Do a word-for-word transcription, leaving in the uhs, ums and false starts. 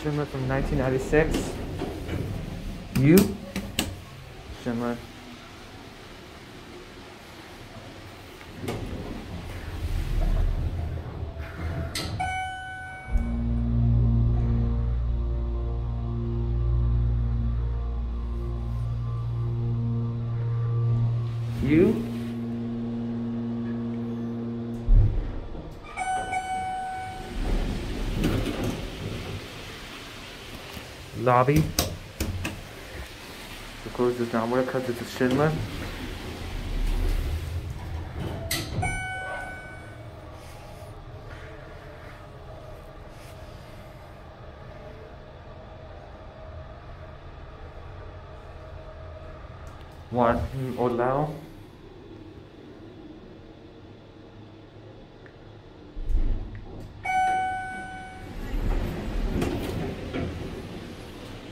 Schindler from nineteen ninety-six. You? Schindler. You? Lobby. The clothes does not work because it's a Schindler. One, Odell.